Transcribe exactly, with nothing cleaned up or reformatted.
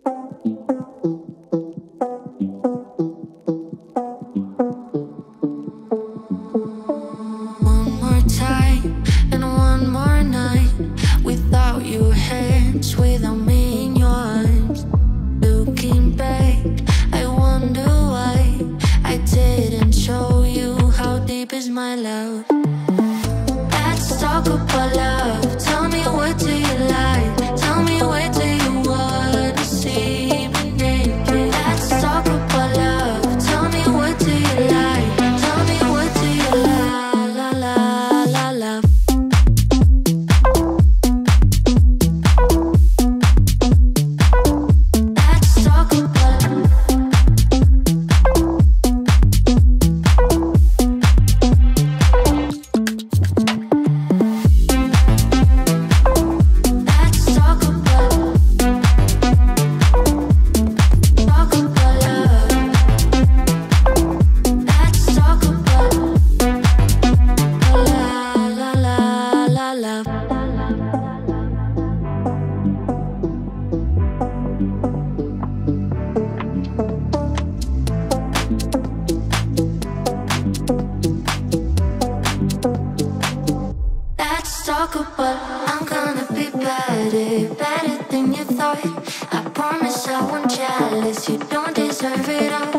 My love, let's talk about love. Tell me, what do you like? Tell me, where do you wanna see me naked? Let's talk about love. Tell me, what do you like? Tell me, what do you like? La la la love. Let's talk about love. Talk about, I'm gonna be better, better than you thought. I promise I won't jealous, you don't deserve it all.